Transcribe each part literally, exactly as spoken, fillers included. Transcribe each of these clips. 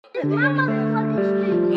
My motherfucking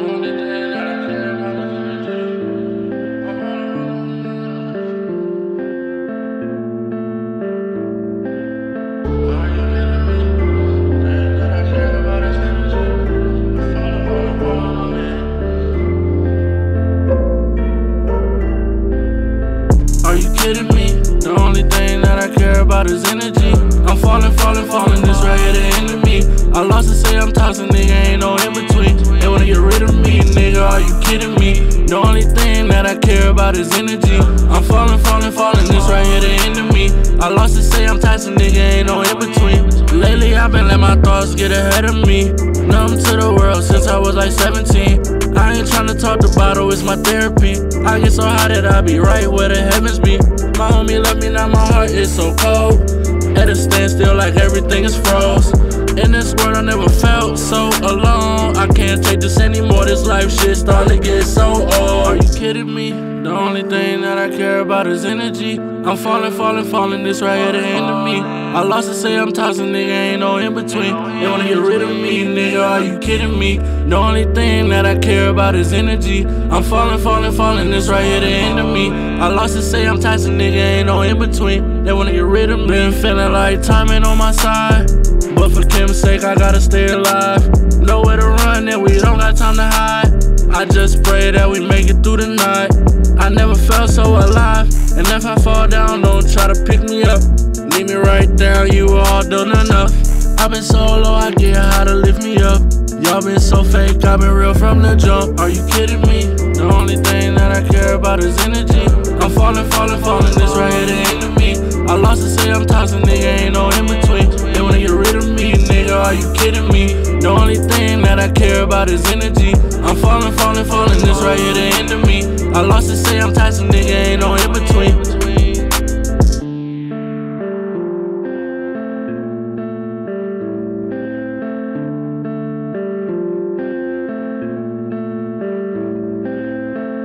Are you kidding me? The only thing that I care about is energy. I'm falling, falling, falling, this right here the enemy. I lost to say I'm toxic, nigga, ain't no in between. They wanna get rid of me, nigga, are you kidding me? The only thing that I care about is energy. I'm falling, falling, falling, this right here the enemy. I lost to say I'm toxic, nigga, ain't no in between. Lately I've been letting my thoughts get ahead of me. Numb to the world since I was like seventeen. I ain't tryna talk the bottle, it's my therapy. I get so high that I be right where the heavens be. My homie left me, now my heart is so cold. At a standstill like everything is froze. In this world I never felt so alone. I can't take this anymore, this life shit starting to get so old. Are you kidding me? The only thing that I care about is energy. I'm falling, falling, falling, this right here the end of me. I lost to say I'm toxic, nigga, ain't no in between. They wanna get rid of me, nigga, are you kidding me? The only thing that I care about is energy. I'm falling, falling, falling, this right here the end of me. I lost to say I'm toxic, nigga, ain't no in between. They wanna get rid of me. Been feeling like time ain't on my side, but for Kim's sake I gotta stay alive. Nowhere to run and we don't got time to hide. I just pray that we make it through the night. I never felt so alive, and if I fall down, don't try to pick me up. Leave me right there, you all done enough. I've been so low, I get how to lift me up. Y'all been so fake, I've been real from the jump. Are you kidding me? The only thing that I care about is energy. I'm falling, falling, falling, this right here the end of me. I lost to say I'm toxic, nigga, ain't no in between. They wanna get rid of me, nigga, are you kidding me? The only thing that I care about is energy. I'm falling, falling, falling, this right here the end of me. I lost to say I'm toxic, nigga, ain't no in between.